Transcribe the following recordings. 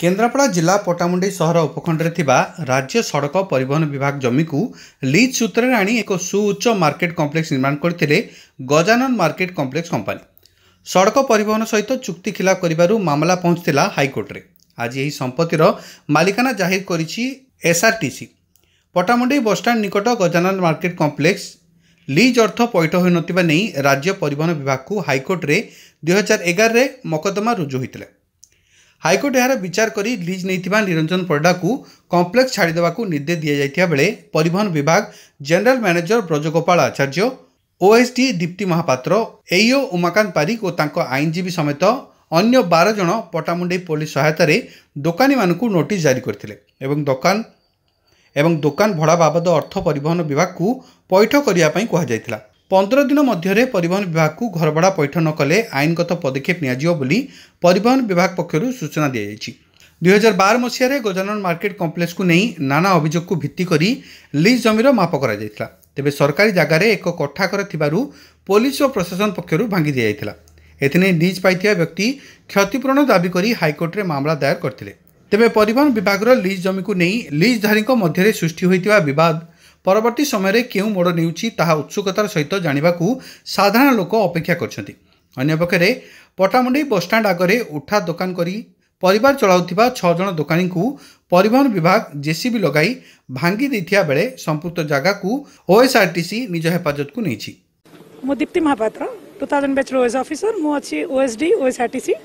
केन्द्रापड़ा जिला पट्टामुंडई सहर उपखंडे राज्य सड़क परिवहन विभाग जमी को लीज सूत्र में आनी एक सुउच्च मार्केट कम्प्लेक्स निर्माण करते गजानन मार्केट कम्प्लेक्स कंपनी। सड़क परिवहन सहित चुक्ति खिलाफ कर मामला पहुंचला हाईकोर्ट रे। आज यही संपत्तिर मालिकाना जाहिर करिछि एसआरटीसी। पट्टामुंडई बसस्टाण्ड निकट गजानन मार्केट कम्प्लेक्स लीज अर्थ पैठ हो नथिबा नै राज्य परिवहन विभाग को हाईकोर्ट रे 2011 रे मकदमा रुजु होइतिले। हाईकोर्ट यार विचार करी लीज नहीं निरंजन परिडा को कम्प्लेक्स छाड़देवा निर्देश दि जाइथिबा बेले परिवहन विभाग general manager Brajagopal Acharya, OSD Dipti Mahapatra, AEO Umakant Parik और तांको आईनजीवी समेत अन्य 12 जन पट्टामुंडई पुलिस सहायता दोकानी मानकु नोटिस जारी करथिले एवं दोकान भड़ा बाबद अर्थ परिवहन विभाग को पैठ करिया पई कहा जायतिला। 15 दिन मध्य परिवहन विभाग को घर भड़ा पैठ न कले आईनगत पदक्षेप नियाजियो बोली परिवहन विभाग पक्षरु सूचना दी जायछि। 2012 मसीह गजानन मार्केट कम्प्लेक्स को नहीं नाना अभियोग को भित्ति करी लीज जमीर माप करा जायतिला। तेबे सरकारी जगार एक कोठाघर थिबारु पुलिस और प्रशासन पक्षरु भांगी दिया जायतिला। एथिने लीज पाइथिया व्यक्ति क्षतिपूरण दाबी करी हाईकोर्ट रे मामला दायर करथिले। तेबे परिवहन विभाग लीज जमी को नहीं लीजधारी मध्य सृष्टि होइतिबा विवाद परवर्ती समय केउ मोड़ नेउछि ताहा उत्सुकतार सहित जानिबाकू साधारण लोक अपेक्षा करछन्ति। अन्यपक्षे पट्टामुंडई बसस्टाण्ड आगरे उठा दोकान करी परिवार चलाउथिबा 6 जन दोकानी को परिवहन विभाग जेसीबी लगाई भांगी दैथिया बेले संपुक्त जगह को ओएसआरटीसी निज हेफाजत को नैछि। मो Dipti Mahapatra 2000 batch OS officer मो अछि ओएसडी ओएसआरटीसी।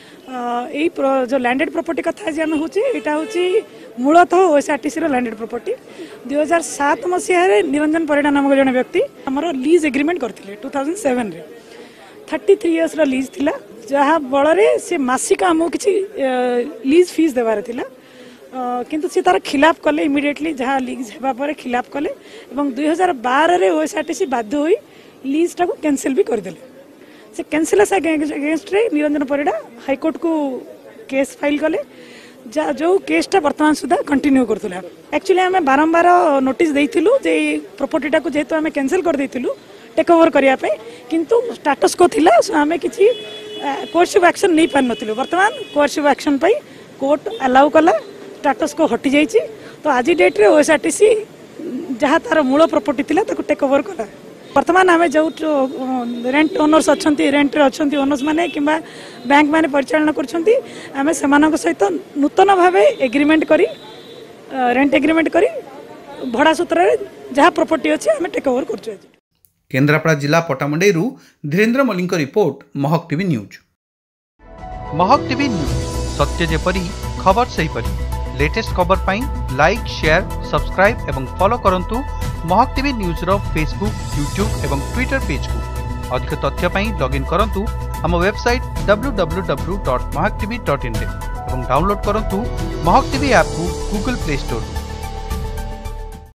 यही जो लैंडेड प्रॉपर्टी कथा आज आम होची मूलतः ओएसआरटीसी लैंडेड प्रॉपर्टी 2007 मसीह निरंजन परिडा नामक जन व्यक्ति आमर लीज एग्रीमेंट करथिले 2007 रे 33 इयर्स रो लीज थिला जहा बଳରେ से मासिक आमो किछि लीज फीस देबार थिला किंतु से तार खिलाफ कले इमिडिएटली जहा लीज हेबा परे खिलाफ कले एवं 2012 रे ओएसआरटीसी बाध्य होई लीज टाको कैंसिल भी कर देले। से कैंसिल अगेंस्ट रे निरंजन परिडा हाईकोर्ट को केस फाइल कले जो केसटा वर्तमान सुधा कंटिन्यू करथुला। एक्चुअली आमे बारंबार नोटिस देइथिलु जे प्रॉपर्टीटा को जेहेतु आमे कैंसिल कर देइथिलु टेक ओवर करिया पे किंतु स्टेटस को थिला सो आमे किछि कोर्सिव एक्शन नै पान नथिलु। वर्तमान कोर्सिव एक्शन पई कोर्ट अलाउ कला स्टेटस को हटि जाइछि। तो आज डेट रे ओएसआरटीसी जहा तार मूल प्रॉपर्टी थिला ताको टेक ओवर कला। वर्तमान आम जो रेंट ओनर्स अच्छा रेंट अच्छा ओनर्स माने कि बैंक माने परिचालन करें सहित नूतन भाव एग्रीमेंट करी रेंट एग्रीमेंट करी भड़ा सूत्र जहाँ प्रॉपर्टी अच्छे आम टेक ओवर कर। केन्द्रापड़ा जिला Pattamundai Dhirendra Mallik report Mahak TV news. Mahak TV news सत्य जेपरी खबर सही परी लेटेस्ट खबर पाई लाइक शेयर सब्सक्राइब एवं फॉलो करंतु महक टीवी न्यूज रो फेसबुक यूट्यूब एवं ट्विटर पेज को। अधिक तथ्य पाई लॉगिन करंतु हम वेबसाइट www.mahaktv.in एवं डाउनलोड करंतु महक टीवी ऐप को गूगल प्ले स्टोर।